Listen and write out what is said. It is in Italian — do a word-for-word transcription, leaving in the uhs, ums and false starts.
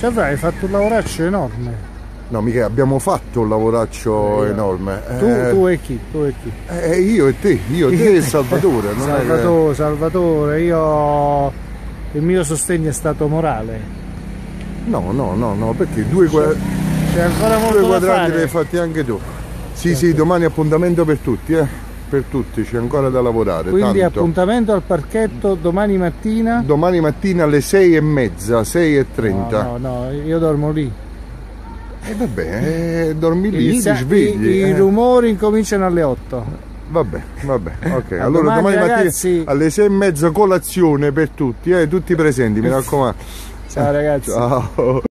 Ci avrai fatto un lavoraccio enorme. No, mica abbiamo fatto un lavoraccio eh, enorme. Tu, eh, tu e chi? Tu e chi? Eh, io e te, io e te e Salvatore. Non Salvatore, è che... Salvatore, io il mio sostegno è stato morale. No, no, no, no, perché due, qua... C'è ancora molto due da quadranti fare. li hai fatti anche tu. Sì, Certo. sì, domani appuntamento per tutti, eh. Per tutti, c'è ancora da lavorare. Quindi tanto. Appuntamento al parchetto domani mattina? Domani mattina alle sei e mezza, sei e trenta. No, no, no, io dormo lì. E eh, vabbè, eh, dormi lì, Inizia, ti svegli. I, eh. i rumori incominciano alle otto. Vabbè, vabbè, ok. A Allora domani, domani ragazzi. mattina alle sei e mezza colazione per tutti, eh, tutti presenti, mi raccomando. Ciao ragazzi. Ciao.